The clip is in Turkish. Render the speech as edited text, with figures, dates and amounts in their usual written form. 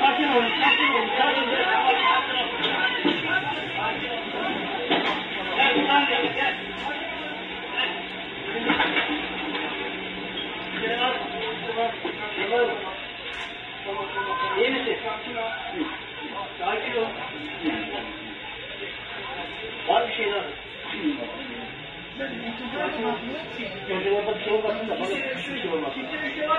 Sakin olun, sakin olun, sakin olun. Gel, buradan gel, gel. Gel, al. İyi misin? Sakin ol. Sakin ol. Var bir şey daha. Önce orada bir şey olmasın da bana bir şey olmasın.